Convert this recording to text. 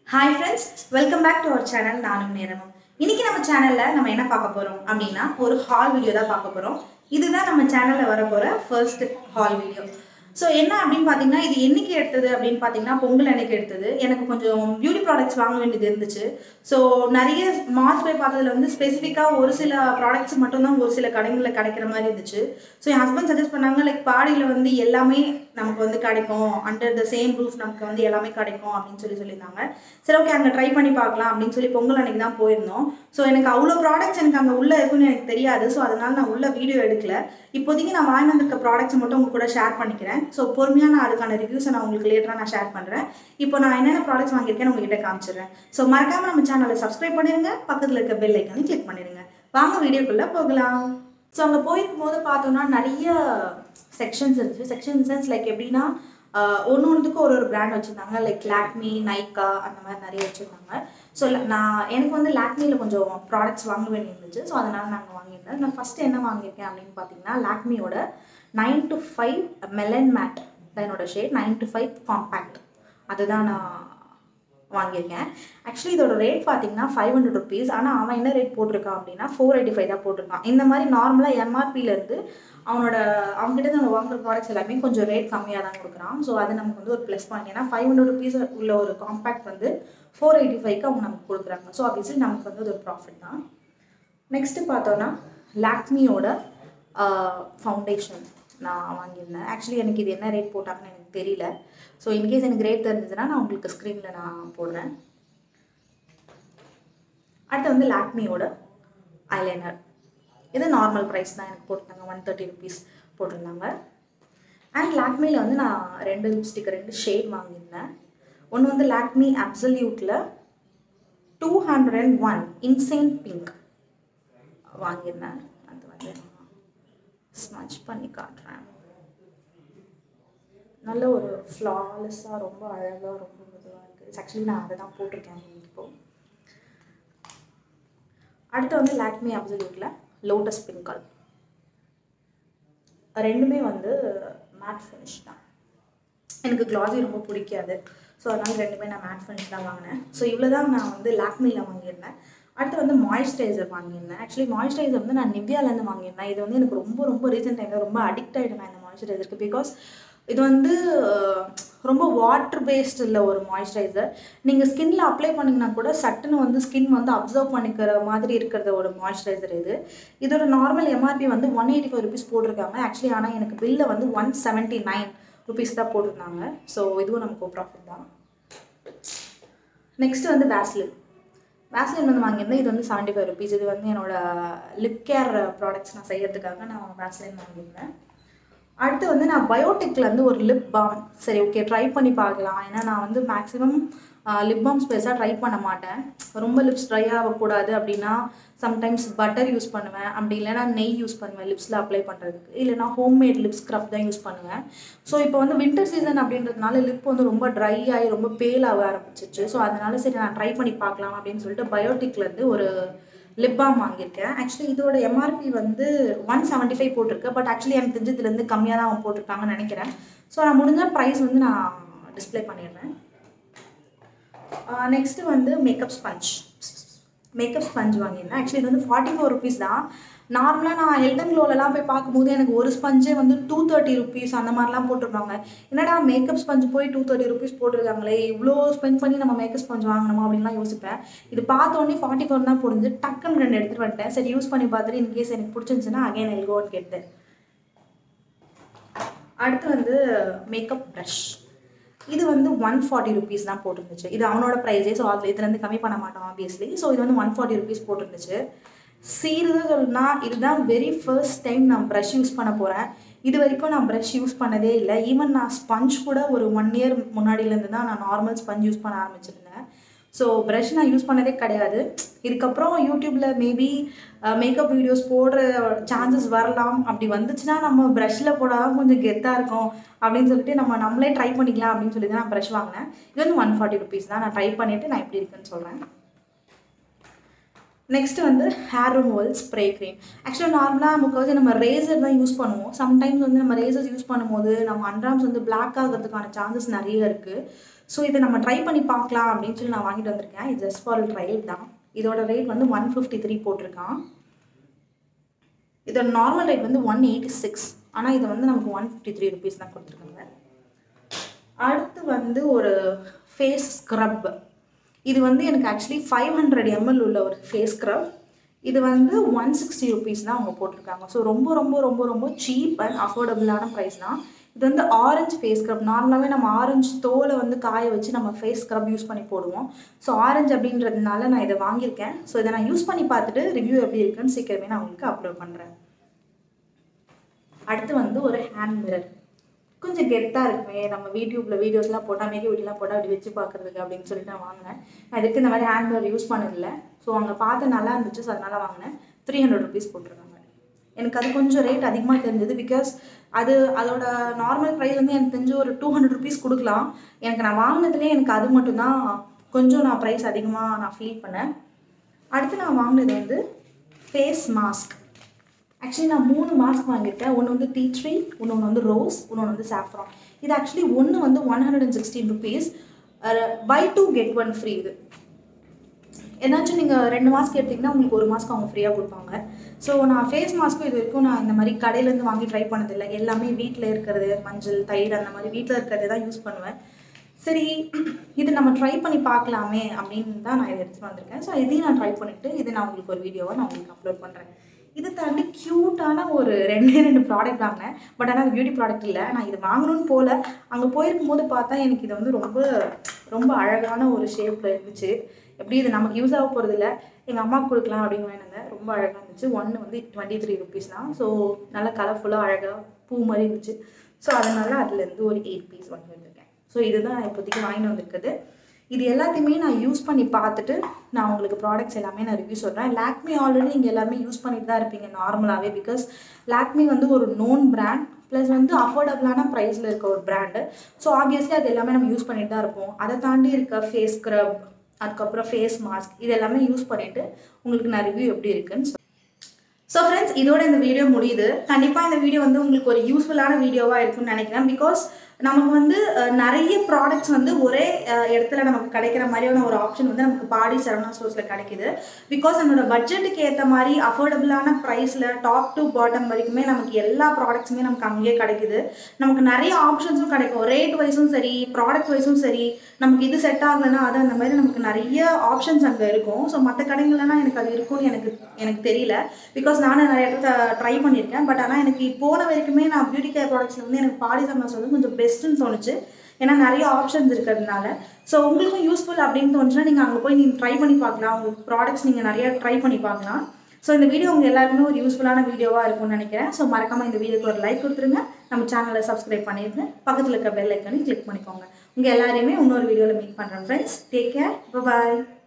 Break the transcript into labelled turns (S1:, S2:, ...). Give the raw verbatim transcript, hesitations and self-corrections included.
S1: Hi friends, welcome back to our channel. நானும் நேரமும். இன்னைக்கு நம்ம சேனல்ல நம்ம என்ன பார்க்க போறோம் அப்படினா ஒரு ஹால் வீடியோ தான் பார்க்க போறோம். இதுதான் நம்ம சேனல்ல வர போற ஃபர்ஸ்ட் ஹால் வீடியோ. சோ என்ன அப்படினு பாத்தீங்கன்னா இது என்னைக்கு எடுத்தது அப்படினு பாத்தீங்கன்னா பொங்கல் அன்னைக்கு எடுத்தது. எனக்கு கொஞ்சம் பியூட்டி ப்ராடக்ட்ஸ் வாங்க வேண்டியது இருந்துச்சு. சோ நிறைய மால்ஸ் போய் பார்த்ததுல வந்து ஸ்பெசிஃபிக்கா ஒரு சில ப்ராடக்ட்ஸ் மட்டும் தான் ஒரு சில கடைகள்ல கிடைக்கிற மாதிரி இருந்துச்சு. சோ என் ஹஸ்பண்ட் சஜஸ்ட் பண்ணாங்க லைக் பாடியில வந்து எல்லாமே நமக்கு வந்து கிடைக்கும் அண்டர் த சேம் ரூஃப் நமக்கு வந்து எல்லாமே கிடைக்கும் அப்படின்னு சொல்லி சொல்லியிருந்தாங்க. சரி ஓகே அங்கே ட்ரை பண்ணி பார்க்கலாம் அப்படின்னு சொல்லி பொங்கல் அன்னைக்கு தான் போயிருந்தோம். ஸோ எனக்கு அவ்வளோ ப்ராடக்ட்ஸ் எனக்கு அங்கே உள்ளே இருக்குன்னு எனக்கு தெரியாது. ஸோ அதனால நான் உள்ள வீடியோ எடுக்கல. இப்போதைக்கு நான் வாங்கி வந்திருக்க ப்ராடக்ட்ஸ் மட்டும் உங்க கூட ஷேர் பண்ணிக்கிறேன். ஸோ பொறுமையாக நான் அதுக்கான ரிவ்யூஸை நான் உங்களுக்கு லேட்டராக நான் ஷேர் பண்ணுறேன். இப்போ நான் என்னென்ன ப்ராடக்ட்ஸ் வாங்கியிருக்கேன்னு உங்ககிட்ட காமிச்சிடுறேன். ஸோ மறக்காம நம்ம சேனலை சப்ஸ்கிரைப் பண்ணிடுங்க, பக்கத்தில் இருக்க பெல் ஐக்கானை கிளிக் பண்ணிடுங்க. வாங்க வீடியோக்குள்ளே போகலாம். ஸோ அங்கே போயிருக்கும் போது பார்த்தோம்னா நிறைய செக்ஷன்ஸ் இருந்துச்சு. செக்ஷன் சென்ஸ் லைக் எப்படின்னா ஒன்று ஒன்றுத்துக்கும் ஒரு ஒரு பிராண்ட் வச்சுருந்தாங்க. லைக் லாக்மி, நைக்கா அந்த மாதிரி நிறைய வச்சுருந்தாங்க. ஸோ நான் எனக்கு வந்து லாக்மியில் கொஞ்சம் ப்ராடக்ட்ஸ் வாங்க வேண்டி இருந்துச்சு. ஸோ அதனால் நாங்கள் வாங்கியிருந்தேன். நான் ஃபஸ்ட்டு என்ன வாங்கியிருக்கேன் அப்படின்னு பார்த்தீங்கன்னா லாக்மியோட nine to five melon matte தான் என்னோட shade. Nine to five compact அதுதான் நான் வாங்கியிருக்கேன். ஆக்சுவலி இதோட ரேட் பார்த்தீங்கன்னா ஃபைவ் ஹண்ட்ரட் ருபீஸ். ஆனால் அவன் என்ன ரேட் போட்டிருக்கான் அப்படின்னா ஃபோர் எயிட்டி ஃபைவ் தான் போட்டிருக்கான். இந்த மாதிரி நார்மலாக எம்ஆர்பியிலேருந்து அவனோட அவங்ககிட்ட நம்ம வாங்குற ப்ராடக்ட்ஸ் எல்லாமே கொஞ்சம் ரேட் கம்மியாக தான் கொடுக்குறான். ஸோ அது நமக்கு வந்து ஒரு ப்ளஸ் பாயிண்ட். ஏன்னா ஃபைவ் ஹண்ட்ரட் ருபீஸ் உள்ள ஒரு காம்பேக்ட் வந்து ஃபோர் எயிட்டி ஃபைவ்க்கு அவங்க நமக்கு கொடுக்குறாங்க. ஸோ ஆப்வியஸ்லி நமக்கு வந்து அது ஒரு ப்ராஃபிட் தான். நெக்ஸ்ட்டு பார்த்தோன்னா லாக்மியோட ஃபவுண்டேஷன் நான் வாங்கியிருந்தேன். ஆக்சுவலி எனக்கு இது என்ன ரேட் போட்டாங்கன்னு எனக்கு தெரியல. ஸோ இன்கேஸ் எனக்கு ரேட் தெரிஞ்சதுன்னா நான் உங்களுக்கு ஸ்க்ரீனில் நான் போடுறேன். அடுத்து வந்து லாக்மியோட ஐலைனர். இது நார்மல் ப்ரைஸ் தான் எனக்கு போட்டிருந்தாங்க. ஒன் தேர்ட்டி ருபீஸ் போட்டிருந்தாங்க. அண்ட் லாக்மியில் வந்து நான் ரெண்டு லிப்ஸ்டிக் ரெண்டு ஷேட் வாங்கியிருந்தேன். ஒன்று வந்து லாக்மி அப்சல்யூட்டில் two hundred and one insane pink வாங்கியிருந்தேன். அது வந்து ஸ்மச் பண்ணி காட்டுறேன். நல்ல ஒரு ஃப்ளாலெஸ்ஸாக ரொம்ப அழகாக ரொம்ப இதுவாக இருக்குது. ஆக்சுவலி நான் அதை தான் போட்டிருக்கேன் இப்போது. அடுத்து வந்து லாக்மி அப்சல்யூட்டில் லோட்டஸ் பிங்க் கலர். ரெண்டுமே வந்து மேட் ஃபினிஷ் தான். எனக்கு க்ளாஸி ரொம்ப பிடிக்காது. ஸோ அதனால் ரெண்டுமே நான் மேட் ஃபினிஷ் தான் வாங்கினேன். ஸோ இவ்வளோ தான் நான் வந்து லாக்மியில் வாங்கியிருந்தேன். அடுத்து வந்து மாய்ஸ்சரைசர் வாங்கியிருந்தேன். ஆக்சுவலி மாய்ஸ்சரைசர் வந்து நான் நிவ்யாலேருந்து வாங்கியிருந்தேன். இது வந்து எனக்கு ரொம்ப ரொம்ப ரீசெண்ட் டைமில் ரொம்ப அடிக்ட் ஆகிட்டேன் நான் இந்த மாய்ஸ்சரைசருக்கு. பிகாஸ் இது வந்து ரொம்ப வாட்டர் பேஸ்ட் இல்லை ஒரு மாய்ஸ்சரைசர். நீங்கள் ஸ்கின்ல அப்ளை பண்ணிங்கன்னா கூட சட்டுன்னு வந்து ஸ்கின் வந்து அப்சர்வ் பண்ணிக்கிற மாதிரி இருக்கிறத ஒரு மாய்ஸ்சரைசர் இது. இதோட நார்மல் எம்ஆர்பி வந்து ஒன் எயிட்டி ஃபைவ் ருபீஸ் போட்டிருக்காங்க. ஆக்சுவலி ஆனால் எனக்கு பில்ல வந்து ஒன் செவன்ட்டி நைன் ருபீஸ் தான் போட்டிருந்தாங்க. ஸோ இதுவும் நமக்கு ப்ராஃபிட் தான். நெக்ஸ்ட்டு வந்து வேஸ்லின். வேஸ்லின் வந்து வாங்கியிருந்தேன். இது வந்து செவன்ட்டி ஃபைவ் ருபீஸ். இது வந்து என்னோட லிப் கேர் ப்ராடக்ட்ஸ் நான் செய்யறதுக்காக நான் வேஸ்லின் வாங்கியிருந்தேன். அடுத்து வந்து நான் பயோடெக்லேருந்து ஒரு லிப் பாம் சரி ஓகே ட்ரை பண்ணி பார்க்கலாம். ஏன்னா நான் வந்து மேக்ஸிமம் லிப் பாம்ஸ் பெருசாக ட்ரை பண்ண மாட்டேன். ரொம்ப லிப்ஸ் ட்ரை ஆகக்கூடாது அப்படின்னா சம்டைம்ஸ் பட்டர் யூஸ் பண்ணுவேன். அப்படி இல்லைனா நெய் யூஸ் பண்ணுவேன் லிப்ஸில் அப்ளை பண்ணுறதுக்கு. இல்லைனா ஹோம்மேட் லிப் ஸ்க்ரப் தான் யூஸ் பண்ணுவேன். ஸோ இப்போ வந்து வின்டர் சீசன் அப்படின்றதுனால லிப் வந்து ரொம்ப ட்ரை ஆகி ரொம்ப பேல் ஆக ஆரம்பிச்சிச்சு. ஸோ அதனால சரி நான் ட்ரை பண்ணி பார்க்கலாம் அப்படின்னு சொல்லிட்டு பயோடெக்லேருந்து ஒரு லிப் பாம் வாங்கியிருக்கேன். ஆக்சுவலி இதோட எம்ஆர்பி வந்து ஒன் செவன்ட்டி ஃபைவ் போட்டிருக்கு. பட் ஆக்சுவலி எனக்கு தெரிஞ்சதுலேருந்து கம்மியாக தான் அவன் போட்டிருக்காங்கன்னு நினைக்கிறேன். ஸோ நான் முடிஞ்ச ப்ரைஸ் வந்து நான் டிஸ்பிளே பண்ணிடுறேன். நெக்ஸ்ட்டு வந்து மேக்கப் ஸ்பஞ்ச் மேக்கப் ஸ்பஞ்ச் வாங்கியிருந்தேன். ஆக்சுவலி இது வந்து ஃபார்ட்டி ஃபோர் ருபீஸ் தான். நார்மலாக நான் ஹெல்டன் க்ளோலலாம் போய் பார்க்கும்போது எனக்கு ஒரு ஸ்பஞ்சே வந்து டூ தேர்ட்டி ருபீஸ் அந்த மாதிரிலாம் போட்டிருப்பாங்க. என்னடா மேக்கப் ஸ்பஞ்ச் போய் டூ தேர்ட்டி ருபீஸ் போட்டிருக்காங்களே, இவ்வளோ ஸ்பெண்ட் பண்ணி நம்ம மேக்கப் ஸ்பஞ்ச் வாங்கணுமா அப்படின்லாம் யோசிப்பேன். இது பார்த்தோன்னே ஃபார்ட்டி ஃபோர் தான் போடுது. டக்குன்னு ரெண்டு எடுத்துகிட்டு வந்துட்டேன். சரி யூஸ் பண்ணி பார்த்துட்டு இன்கேஸ் எனக்கு பிடிச்சிருந்துச்சுன்னா again I go and get that. அடுத்து வந்து மேக்கப் ப்ரஷ். இது வந்து ஒன் ஃபார்ட்டி ருபீஸ் தான் போட்டுருந்துச்சு. இது அவனோட ப்ரைஸே. ஸோ அதில் இதுலேருந்து கம்மி பண்ண மாட்டோம் ஆப்வியஸ்லி. ஸோ இது வந்து ஒன் ஃபார்ட்டி ருபீஸ் போட்டுருந்துச்சு. சீரியஸாக சொல்லணும்னா இதுதான் வெரி ஃபர்ஸ்ட் டைம் நான் ப்ரஷ் யூஸ் பண்ண போகிறேன். இது வரைக்கும் நான் ப்ரஷ் யூஸ் பண்ணதே இல்லை. ஈவன் நான் ஸ்பஞ்ச் கூட ஒரு ஒன் இயர் முன்னாடியிலேருந்து தான் நான் நார்மல் ஸ்பஞ்ச் யூஸ் பண்ண ஆரம்பிச்சிருந்தேன். ஸோ ப்ரஷ் நான் யூஸ் பண்ணதே கிடையாது. இதுக்கப்புறம் யூடியூப்பில் மேபி மேக்கப் வீடியோஸ் போடுற சான்சஸ் வரலாம். அப்படி வந்துச்சுன்னா நம்ம ப்ரஷ்ஷில் போடாமல் கொஞ்சம் கெத்தாக இருக்கும் அப்படின்னு சொல்லிட்டு நம்ம நம்மளே ட்ரை பண்ணிக்கலாம் அப்படின்னு சொல்லி தான் நான் ப்ரஷ் வாங்கினேன். இது வந்து ஒன் ஃபார்ட்டி ருபீஸ் தான். நான் ட்ரை பண்ணிவிட்டு நான் எப்படி இருக்குன்னு சொல்கிறேன். நெக்ஸ்ட் வந்து ஹேர் ரிமூவல் ஸ்ப்ரே க்ரீம். ஆக்சுவலாக நார்மலாக முக்கால்வாசி நம்ம ரேசர் தான் யூஸ் பண்ணுவோம். சம்டைம்ஸ் வந்து நம்ம ரேசர்ஸ் யூஸ் பண்ணும்போது நம்ம அண்ட்ராம்ஸ் வந்து பிளாக் ஆகிறதுக்கான சான்சஸ் நிறைய இருக்குது. ஸோ இதை நம்ம ட்ரை பண்ணி பார்க்கலாம் அப்படின்னு சொல்லி நான் வாங்கிட்டு வந்திருக்கேன். இது ஜஸ்ட் ஃபார் ட்ரையல் தான். இதோட ரேட் வந்து ஒன் ஃபிஃப்டி த்ரீ போட்டிருக்கான். இதோட நார்மல் ரேட் வந்து ஒன் எயிட்டி சிக்ஸ் ஆனால் இது வந்து நமக்கு ஒன் ஃபிஃப்டி த்ரீ ருபீஸ் தான் கொடுத்துருக்காங்க. அடுத்து வந்து ஒரு ஃபேஸ் ஸ்க்ரப். இது வந்து எனக்கு ஆக்சுவலி ஃபைவ் ஹண்ட்ரட் எம்எல் உள்ள ஒரு ஃபேஸ் ஸ்க்ரப். இது வந்து ஒன் சிக்ஸ்டி ருபீஸ் தான் அவங்க போட்டிருக்காங்க. ஸோ ரொம்ப ரொம்ப ரொம்ப ரொம்ப சீப் அண்ட் அஃபோர்டபுளான ப்ரைஸ் தான். இது வந்து ஆரஞ்சு ஃபேஸ் ஸ்க்ரப். நார்மலாகவே நம்ம ஆரஞ்சு தோலை வந்து காய வச்சு நம்ம ஃபேஸ் ஸ்க்ரப் யூஸ் பண்ணி போடுவோம். ஸோ ஆரஞ்சு அப்படின்றதுனால நான் இதை வாங்கியிருக்கேன். ஸோ இதை நான் யூஸ் பண்ணி பார்த்துட்டு ரிவ்யூ எப்படி இருக்குன்னு சீக்கிரமே நான் உங்களுக்கு அப்லோட் பண்ணுறேன். அடுத்து வந்து ஒரு ஹேண்ட் மிரர். கொஞ்சம் கெத்தாக இருக்குமே, நம்ம யூடியூப்பில் வீடியோஸ்லாம் போட்டால் மேக்கப் வீடியோலாம் போட்டால் அப்படி வச்சு பார்க்குறதுக்கு அப்படின்னு சொல்லிட்டு நான் வாங்கினேன். நான் இதுக்கு இந்த மாதிரி ஹேண்ட் மிரர் யூஸ் பண்ணதில்லை. ஸோ அங்கே பார்த்து நல்லா இருந்துச்சு. ஸோ அதனால் வாங்கினேன். த்ரீ ஹண்ட்ரட் ருபீஸ் போட்டிருக்காங்க. எனக்கு அது கொஞ்சம் ரேட் அதிகமாக தெரிஞ்சது. பிகாஸ் அது அதோட நார்மல் ப்ரைஸ் வந்து எனக்கு தெரிஞ்சு ஒரு டூ ஹண்ட்ரட் ருபீஸ் கொடுக்கலாம். எனக்கு நான் வாங்கினதுலேயே எனக்கு அது மட்டும்தான் கொஞ்சம் நான் ப்ரைஸ் அதிகமாக நான் ஃபீல் பண்ணேன். அடுத்து நான் வாங்கினது வந்து ஃபேஸ் மாஸ்க். ஆக்சுவலி நான் மூணு மாஸ்க் வாங்கியிருக்கேன். ஒன்று வந்து டீ ட்ரீ, இன்னொன்று வந்து ரோஸ், இன்னொன்று வந்து சாஃப்ரான். இது ஆக்சுவலி ஒன்று வந்து one hundred and sixteen rupees. Buy two get one free. இது ஏதாச்சும் நீங்கள் ரெண்டு மாஸ்க் எடுத்திங்கன்னா உங்களுக்கு ஒரு மாஸ்க் அவங்க ஃப்ரீயாக கொடுப்பாங்க. ஸோ நான் ஃபேஸ் மாஸ்க்கும் இது வரைக்கும் நான் இந்த மாதிரி கடையிலேருந்து வாங்கி ட்ரை பண்ணதில்லை. எல்லாமே வீட்டில் இருக்கிறது, மஞ்சள், தயிர் அந்த மாதிரி வீட்டில் இருக்கிறது தான் யூஸ் பண்ணுவேன். சரி, இது நம்ம ட்ரை பண்ணி பார்க்கலாமே அப்படின்னு தான் நான் இதை எடுத்துகிட்டு வந்திருக்கேன். ஸோ இதையும் நான் ட்ரை பண்ணிவிட்டு இதை நான் உங்களுக்கு ஒரு வீடியோவை நான் உங்களுக்கு அப்லோட் பண்ணுறேன். இது தாண்டி க்யூட்டான ஒரு ரெண்டே ரெண்டு ப்ராடக்ட் வாங்கினேன். பட் ஆனால் அது பியூட்டி ப்ராடக்ட் இல்லை. நான் இது வாங்கணும்னு போல் அங்கே போயிருக்கும் போது பார்த்தா எனக்கு இது வந்து ரொம்ப ரொம்ப அழகான ஒரு ஷேப்பில் இருந்துச்சு. எப்படி இது நமக்கு யூஸ் ஆக போகிறது இல்லை, எங்கள் அம்மாவுக்கு கொடுக்கலாம் அப்படின்னு வேணுங்க. ரொம்ப அழகாக இருந்துச்சு. ஒன்று வந்து டுவெண்ட்டி த்ரீ ருபீஸ் தான். ஸோ நல்லா கலர்ஃபுல்லாக அழகாக பூ மாதிரி இருந்துச்சு. ஸோ அதனால் அதுலேருந்து ஒரு எயிட் பீஸ் வாங்கி வந்திருக்கேன். ஸோ இதுதான் இப்போதைக்கு வாங்கிட்டு வந்திருக்குது. இது எல்லாத்தையுமே நான் யூஸ் பண்ணி பார்த்துட்டு நான் உங்களுக்கு ப்ராடக்ட்ஸ் எல்லாமே நான் ரிவ்யூ சொல்கிறேன். லாக்மி ஆல்ரெடி நீங்கள் எல்லாருமே யூஸ் பண்ணிட்டு தான் இருப்பீங்க நார்மலாகவே. பிகாஸ் லாக்மி வந்து ஒரு நோன் பிராண்ட், ப்ளஸ் வந்து அஃபோர்டபுளான ப்ரைஸில் இருக்க ஒரு பிராண்டு. ஸோ ஆப்வியஸ்லி அது எல்லாமே நம்ம யூஸ் பண்ணிட்டு தான் இருப்போம். அதை தாண்டி இருக்க ஃபேஸ் ஸ்க்ரப், அதுக்கப்புறம் ஃபேஸ் மாஸ்க், இது எல்லாமே யூஸ் பண்ணிவிட்டு உங்களுக்கு நான் ரிவ்யூ எப்படி இருக்குன்னு. ஸோ ஃப்ரெண்ட்ஸ், இதோட இந்த வீடியோ முடியுது. கண்டிப்பாக இந்த வீடியோ வந்து உங்களுக்கு ஒரு யூஸ்ஃபுல்லான வீடியோவாக இருக்குன்னு நினைக்கிறேன். பிகாஸ் நமக்கு வந்து நிறைய ப்ராடக்ட்ஸ் வந்து ஒரே இடத்துல நமக்கு கிடைக்கிற மாதிரியான ஒரு ஆப்ஷன் வந்து நமக்கு பாடி சரவணா ஸ்டோர்ஸில் கிடைக்கிது. பிகாஸ் நம்மளோட பட்ஜெட்டுக்கு ஏற்ற மாதிரி அஃபோர்டபுளான ப்ரைஸில் டாப் டு பாட்டம் வரைக்குமே நமக்கு எல்லா ப்ராடக்ட்ஸுமே நமக்கு அங்கேயே கிடைக்குது. நமக்கு நிறைய ஆப்ஷன்ஸும் கிடைக்கும். ரேட் வைஸும் சரி, ப்ராடக்ட் வைஸும் சரி, நமக்கு இது செட் ஆகலைன்னா அது அந்த மாதிரி நமக்கு நிறைய ஆப்ஷன்ஸ் அங்கே இருக்கும். ஸோ மற்ற கடைகள்லாம் எனக்கு அது இருக்கும்னு எனக்கு எனக்கு தெரியல. பிகாஸ் நானும் நிறைய இடத்த ட்ரை பண்ணியிருக்கேன். பட் ஆனால் எனக்கு போன வரைக்குமே நான் பியூட்டி கேர் ப்ராடக்ட்ஸில் வந்து எனக்கு பாடி சரவணாஸ் வந்து கொஞ்சம் பெஸ்ட்டுன்னு தோணுச்சு. ஏன்னா நிறைய ஆப்ஷன்ஸ் இருக்கிறதுனால. ஸோ உங்களுக்கும் யூஸ்ஃபுல் அப்படின்னு தோணுச்சுன்னா நீங்கள் அங்கே போய் நீங்கள் ட்ரை பண்ணி பார்க்கலாம். உங்களுக்கு ப்ராடக்ட்ஸ் நீங்கள் நிறைய ட்ரை பண்ணி பார்க்கலாம். ஸோ இந்த வீடியோ உங்கள் எல்லாருக்குமே ஒரு யூஸ்ஃபுல்லான வீடியோவாக இருக்கும்னு நினைக்கிறேன். ஸோ மறக்காமல் இந்த வீடியோக்கு ஒரு லைக் கொடுத்துருங்க. நம்ம சேனலை சப்ஸ்கிரைப் பண்ணிடுங்க. பக்கத்தில் இருக்க பெல் ஐக்கனையும் கிளிக் பண்ணிக்கோங்க. உங்கள் எல்லாரையுமே இன்னொரு வீடியோவில் மீட் பண்ணுறேன் ஃப்ரெண்ட்ஸ். Take care. பாய்.